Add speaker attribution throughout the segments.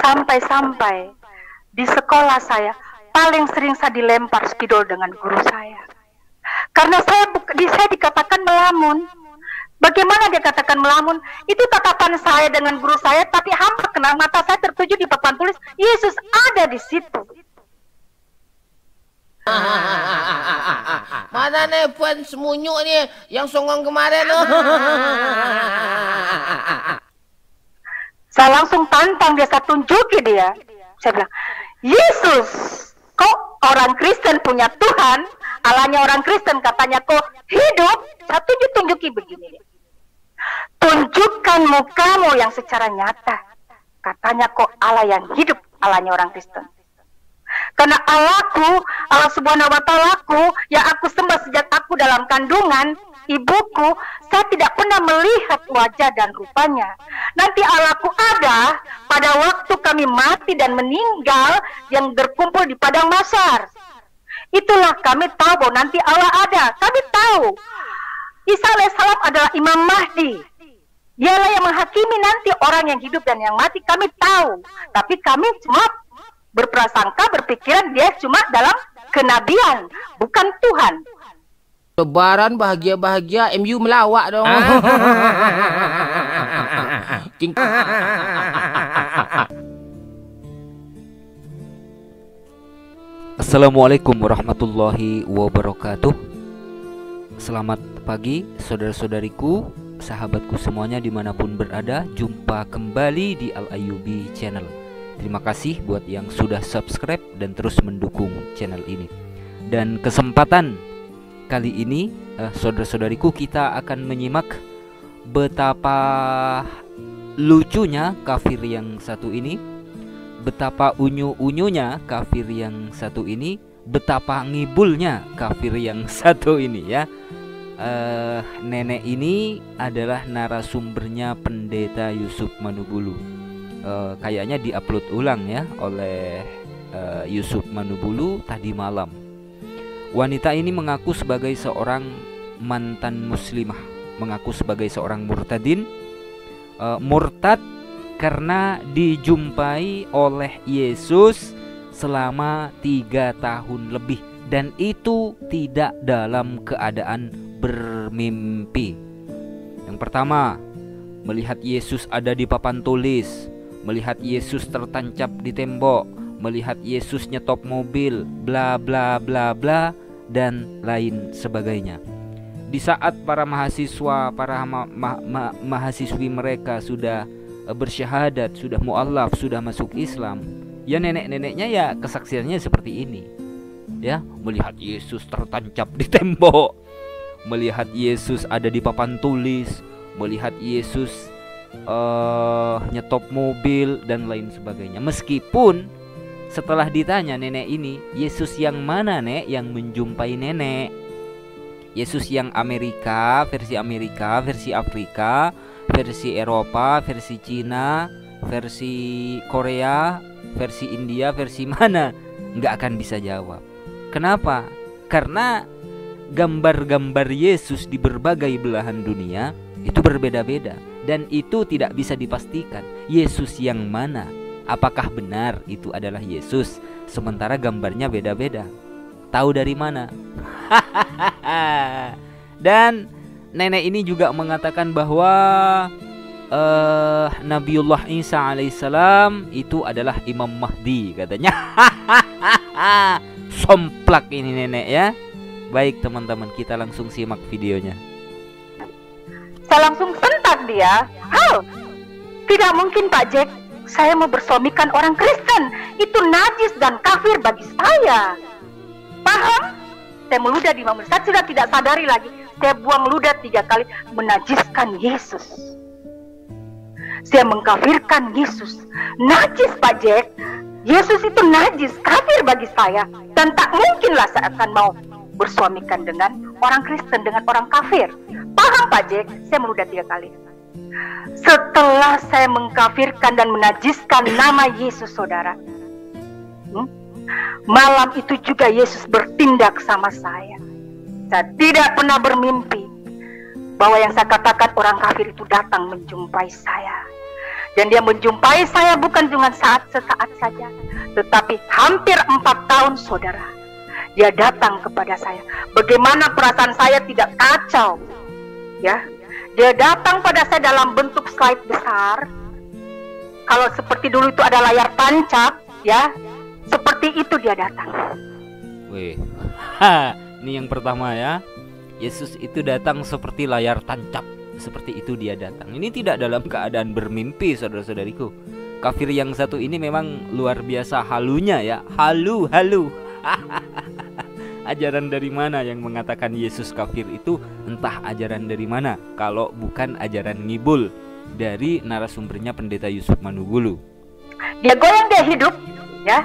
Speaker 1: Sampai-sampai di sekolah saya paling sering saya dilempar spidol dengan guru saya. Karena saya dikatakan melamun. Bagaimana dia katakan melamun? Itu tatapan saya dengan guru saya, tapi hampir kena mata saya tertuju di papan tulis, Yesus ada di situ.
Speaker 2: Mana nih puan semunyuk nih yang songong kemarin?
Speaker 1: Saya langsung tantang dia, saya tunjuki dia. Saya bilang, Yesus, kok orang Kristen punya Tuhan, Allahnya orang Kristen katanya kok hidup, saya tunjuki begini. Tunjukkan mukamu yang secara nyata. Katanya kok Allah yang hidup, Allahnya orang Kristen. Karena Allahku, Allah Subhanahu wa Ta'alaku, yang aku sembah sejak aku dalam kandungan ibuku, saya tidak pernah melihat wajah dan rupanya. Nanti Allahku ada pada waktu kami mati dan meninggal yang berkumpul di padang mahsyar. Itulah kami tahu bahwa nanti Allah ada. Kami tahu Isa alaihissalam adalah Imam Mahdi. Dialah yang menghakimi nanti orang yang hidup dan yang mati. Kami tahu, tapi kami cuma berprasangka, berpikiran dia cuma dalam kenabian, bukan Tuhan.
Speaker 2: Lebaran bahagia-bahagia, MU melawak dong.
Speaker 3: Assalamualaikum warahmatullahi wabarakatuh. Selamat pagi saudara-saudariku, sahabatku semuanya dimanapun berada. Jumpa kembali di Al-Ayyubi Channel. Terima kasih buat yang sudah subscribe dan terus mendukung channel ini. Dan kesempatan kali ini saudara-saudariku, kita akan menyimak betapa lucunya kafir yang satu ini, betapa unyu-unyunya kafir yang satu ini, betapa ngibulnya kafir yang satu ini ya. Nenek ini adalah narasumbernya Pendeta Yusuf Manubulu. Kayaknya diupload ulang ya oleh Yusuf Manubulu tadi malam. Wanita ini mengaku sebagai seorang mantan muslimah, mengaku sebagai seorang murtadin, murtad karena dijumpai oleh Yesus selama 3 tahun lebih, dan itu tidak dalam keadaan bermimpi. Yang pertama, melihat Yesus ada di papan tulis, melihat Yesus tertancap di tembok, melihat Yesus nyetop mobil, bla bla bla bla, dan lain sebagainya. Di saat para mahasiswa, para mahasiswi mereka sudah bersyahadat, sudah mu'allaf, sudah masuk Islam, ya nenek-neneknya ya kesaksiannya seperti ini. Ya, melihat Yesus tertancap di tembok, melihat Yesus ada di papan tulis, melihat Yesus nyetop mobil dan lain sebagainya. Meskipun setelah ditanya nenek ini, Yesus yang mana nek yang menjumpai nenek? Yesus yang Amerika, versi Afrika, versi Eropa, versi Cina, versi Korea, versi India, versi mana? Nggak akan bisa jawab. Kenapa? Karena gambar-gambar Yesus di berbagai belahan dunia itu berbeda-beda, dan itu tidak bisa dipastikan Yesus yang mana. Apakah benar itu adalah Yesus sementara gambarnya beda-beda? Tahu dari mana? Dan nenek ini juga mengatakan bahwa Nabiullah Isa alaihissalam itu adalah Imam Mahdi katanya. Somplak ini nenek ya. Baik teman-teman, kita langsung simak videonya.
Speaker 1: Saya langsung sentak dia. Tidak mungkin Pak Jack, saya mau bersuamikan orang Kristen. Itu najis dan kafir bagi saya. Paham? Saya meludah di mampu. Saya sudah tidak sadari lagi. Saya buang ludah 3 kali, menajiskan Yesus. Saya mengkafirkan Yesus. Najis Pak Jack. Yesus itu najis, kafir bagi saya. Dan tak mungkinlah saya akan mau bersuamikan dengan orang Kristen, dengan orang kafir. Paham Pak Jack? Saya meludah 3 kali. Setelah saya mengkafirkan dan menajiskan nama Yesus, saudara, malam itu juga Yesus bertindak sama saya. Saya tidak pernah bermimpi bahwa yang saya katakan orang kafir itu datang menjumpai saya. Dan dia menjumpai saya bukan cuma sesaat saja, tetapi hampir 4 tahun, saudara. Dia datang kepada saya. Bagaimana perasaan saya tidak kacau, ya? Dia datang pada saya dalam bentuk slide besar. Kalau seperti dulu itu ada layar tancap, ya, seperti itu dia datang.
Speaker 3: Wih, ini yang pertama ya. Yesus itu datang seperti layar tancap. Seperti itu dia datang. Ini tidak dalam keadaan bermimpi, saudara-saudariku. Kafir yang satu ini memang luar biasa halunya ya. Halu. Ajaran dari mana yang mengatakan Yesus kafir itu? Entah ajaran dari mana, kalau bukan ajaran ngibul dari narasumbernya Pendeta Yusuf Manugulu.
Speaker 1: Dia goyang, dia hidup, ya.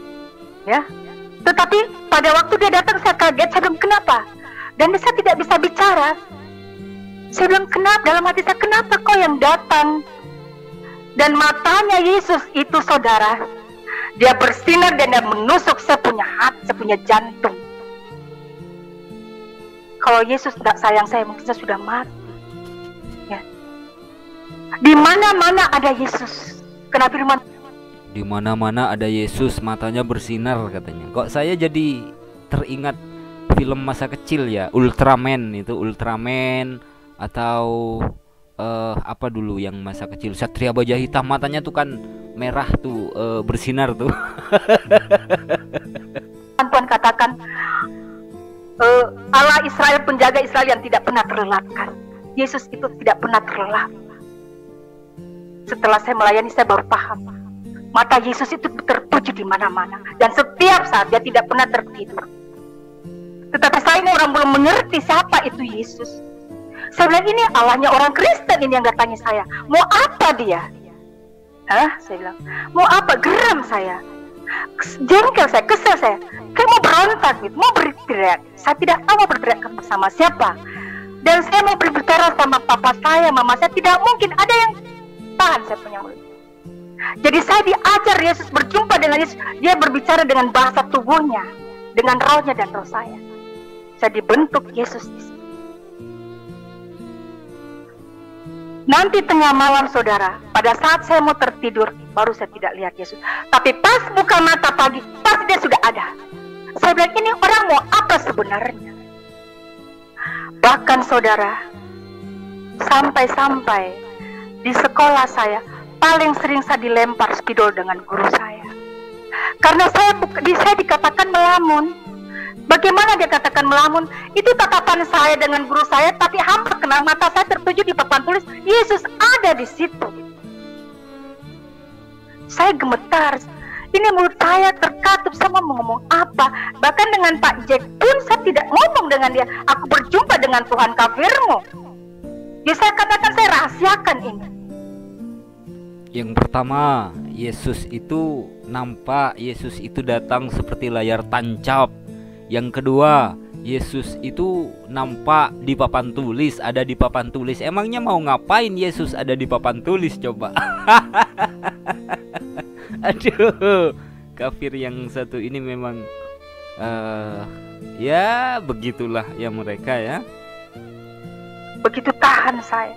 Speaker 1: Tetapi pada waktu dia datang saya kaget, saya bilang kenapa? Dan saya tidak bisa bicara. Saya bilang kenapa? Dalam hati saya, kenapa kau yang datang? Dan matanya Yesus itu, saudara, dia bersinar dan dia menusuk saya punya hati, saya punya jantung. Kalau Yesus tidak sayang saya, mungkin saya sudah mati. Ya. Di mana-mana ada Yesus. Kena firman.
Speaker 3: Di mana-mana ada Yesus, matanya bersinar katanya. Kok saya jadi teringat film masa kecil ya, Ultraman itu, Ultraman atau apa dulu yang masa kecil, Satria Baja Hitam, matanya tuh kan merah tuh, bersinar tuh.
Speaker 1: Tuhan katakan Allah Israel, penjaga Israel yang tidak pernah terlelapkan. Yesus itu tidak pernah terlelap. Setelah saya melayani, saya baru paham. Mata Yesus itu tertuju di mana-mana, dan setiap saat dia tidak pernah tertidur. Tetapi saya ini orang belum mengerti siapa itu Yesus. Saya bilang, ini Allahnya orang Kristen ini yang datangnya saya. Mau apa dia? Saya bilang, mau apa? Geram saya, jengkel saya, kesel saya, kayak mau berontak gitu, mau berteriak. Saya tidak tahu mau berteriak sama siapa. Dan saya mau berbicara sama papa saya, mama saya, tidak mungkin ada yang tahan saya punya mulut. Jadi saya diajar Yesus, berjumpa dengan Yesus, dia berbicara dengan bahasa tubuhnya, dengan rohnya dan roh saya. Saya dibentuk Yesus di sini. Nanti tengah malam, saudara, pada saat saya mau tertidur, baru saya tidak lihat Yesus. Tapi pas buka mata pagi, pas dia sudah ada. Saya bilang, ini orang mau apa sebenarnya? Bahkan saudara, sampai-sampai di sekolah saya, paling sering saya dilempar spidol dengan guru saya. Karena saya dikatakan melamun. Bagaimana dia katakan melamun? Itu tatapan saya dengan guru saya, tapi hampir kena mata saya tertuju di papan tulis, Yesus ada di situ. Saya gemetar. Ini mulut saya terkatup sama mau ngomong apa. Bahkan dengan Pak Jack pun saya tidak ngomong dengan dia. Aku berjumpa dengan Tuhan kafirmu. Ya saya katakan, saya rahasiakan ini.
Speaker 3: Yang pertama, Yesus itu nampak, Yesus itu datang seperti layar tancap. Yang kedua, Yesus itu nampak di papan tulis, ada di papan tulis. Emangnya mau ngapain Yesus ada di papan tulis coba? Aduh, kafir yang satu ini memang ya begitulah ya mereka ya.
Speaker 1: Begitu tahan saya.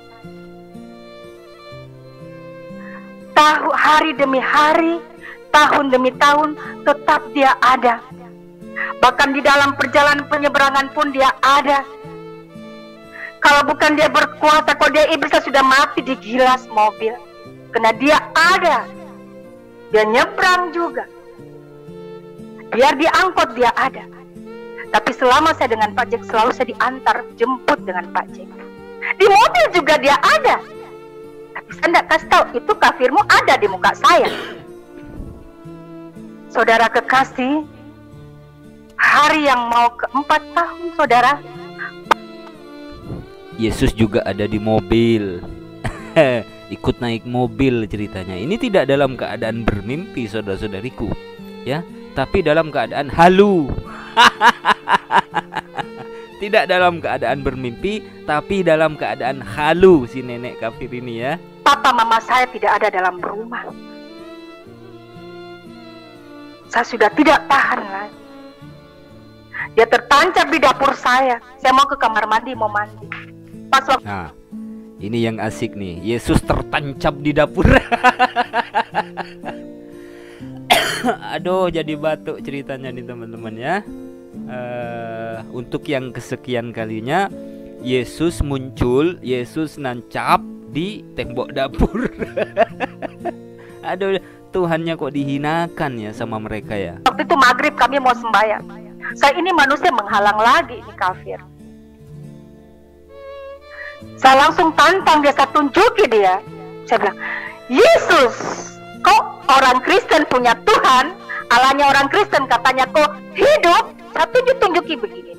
Speaker 1: Hari demi hari, tahun demi tahun, tetap dia ada. Bahkan di dalam perjalanan penyeberangan pun dia ada. Kalau bukan dia berkuasa, kalau dia iblis sudah mati di gilas mobil. Karena dia ada. Dia nyebrang juga. Biar diangkut dia ada. Tapi selama saya dengan Pak Jack, selalu saya diantar, jemput dengan Pak Jack. Di mobil juga dia ada. Tapi saya tidak kasih tahu, itu kafirmu ada di muka saya. Saudara kekasih, hari yang mau ke-4 tahun, saudara,
Speaker 3: Yesus juga ada di mobil. Ikut naik mobil ceritanya. Ini tidak dalam keadaan bermimpi, saudara-saudariku, ya, tapi dalam keadaan halu. Tidak dalam keadaan bermimpi, tapi dalam keadaan halu si nenek kafir ini ya.
Speaker 1: Papa mama saya tidak ada dalam rumah. Saya sudah tidak tahan lagi. Dia tertancap di dapur saya. Saya mau ke kamar mandi, mau mandi. Pas waktu
Speaker 3: Ini yang asik nih. Yesus tertancap di dapur. Aduh, jadi batuk ceritanya nih teman-teman ya. Untuk yang kesekian kalinya Yesus muncul, Yesus nancap di tembok dapur. Aduh, Tuhannya kok dihinakan ya sama mereka ya.
Speaker 1: Waktu itu maghrib kami mau sembahyang. Saya ini manusia menghalang lagi, ini kafir. Saya langsung tantang dia, saya tunjuki dia. Saya bilang, Yesus, kok orang Kristen punya Tuhan, Allahnya orang Kristen katanya kok hidup, saya tunjuki begini.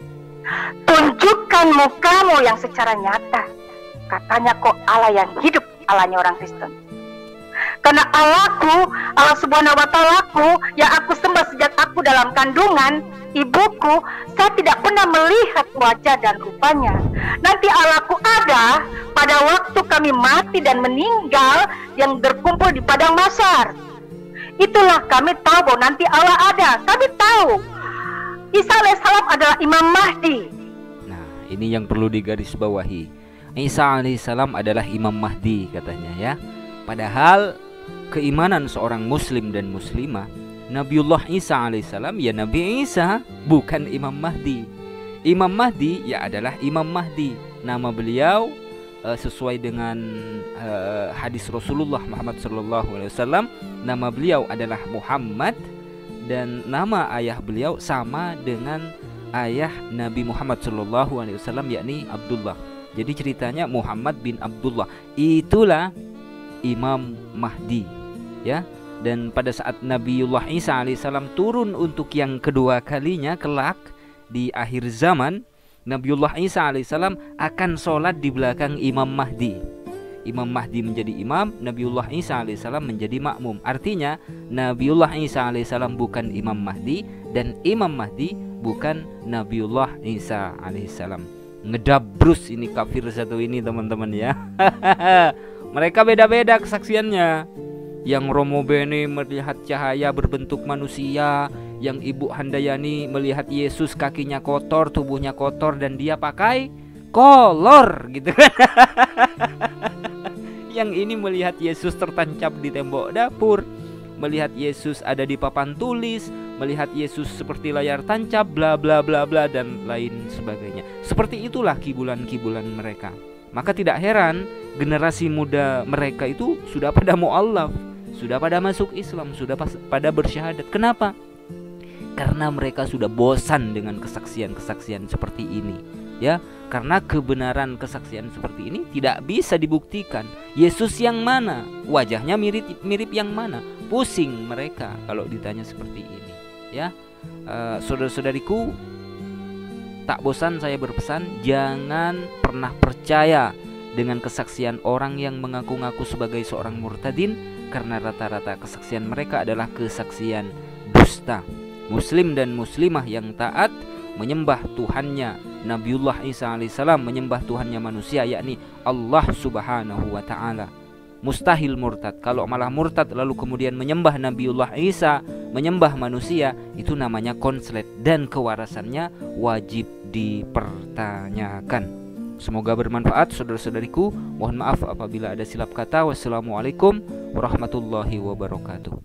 Speaker 1: Tunjukkan mukamu yang secara nyata. Katanya kok Allah yang hidup, Allahnya orang Kristen. Karena Allahku, Allah Subhanahu wa Ta'alaku yang aku sembah sejak aku dalam kandungan ibuku, saya tidak pernah melihat wajah dan rupanya. Nanti Allahku ada pada waktu kami mati dan meninggal yang berkumpul di padang mahsyar. Itulah kami tahu bahwa nanti Allah ada. Kami tahu Isa alaihissalam adalah Imam Mahdi.
Speaker 3: Nah, ini yang perlu digarisbawahi. Isa alaihissalam adalah Imam Mahdi katanya ya. Padahal keimanan seorang muslim dan muslimah, Nabiullah Isa alaihissalam ya Nabi Isa, bukan Imam Mahdi. Imam Mahdi ya adalah Imam Mahdi. Nama beliau sesuai dengan hadis Rasulullah Muhammad SAW, nama beliau adalah Muhammad, dan nama ayah beliau sama dengan ayah Nabi Muhammad SAW, yakni Abdullah. Jadi ceritanya Muhammad bin Abdullah itulah Imam Mahdi ya. Dan pada saat Nabiullah Isa alaihissalam turun untuk yang kedua kalinya kelak di akhir zaman, Nabiullah Isa alaihissalam akan sholat di belakang Imam Mahdi. Imam Mahdi menjadi imam, Nabiullah Isa alaihissalam menjadi makmum. Artinya Nabiullah Isa alaihissalam bukan Imam Mahdi, dan Imam Mahdi bukan Nabiullah Isa alaihissalam. Ngedabrus ini kafir satu ini teman-teman ya. Mereka beda-beda kesaksiannya. Yang Romo Bene melihat cahaya berbentuk manusia, yang Ibu Handayani melihat Yesus kakinya kotor, tubuhnya kotor, dan dia pakai kolor gitu kan. Yang ini melihat Yesus tertancap di tembok dapur, melihat Yesus ada di papan tulis, melihat Yesus seperti layar tancap, bla bla bla bla, dan lain sebagainya. Seperti itulah kibulan-kibulan mereka. Maka tidak heran generasi muda mereka itu sudah pada mu'allaf, sudah pada masuk Islam, sudah pada bersyahadat. Kenapa? Karena mereka sudah bosan dengan kesaksian-kesaksian seperti ini ya. Karena kebenaran kesaksian seperti ini tidak bisa dibuktikan. Yesus yang mana? Wajahnya mirip yang mana? Pusing mereka kalau ditanya seperti ini ya. Saudara-saudariku, tak bosan saya berpesan, jangan pernah percaya dengan kesaksian orang yang mengaku-ngaku sebagai seorang murtadin, karena rata-rata kesaksian mereka adalah kesaksian dusta. Muslim dan muslimah yang taat menyembah Tuhannya Nabiullah Isa alaihissalam, menyembah Tuhannya manusia, yakni Allah subhanahu wa ta'ala. Mustahil murtad. Kalau malah murtad lalu kemudian menyembah Nabiullah Isa, menyembah manusia, itu namanya konslet, dan kewarasannya wajib dipertanyakan. Semoga bermanfaat saudara-saudariku. Mohon maaf apabila ada silap kata. Wassalamualaikum warahmatullahi wabarakatuh.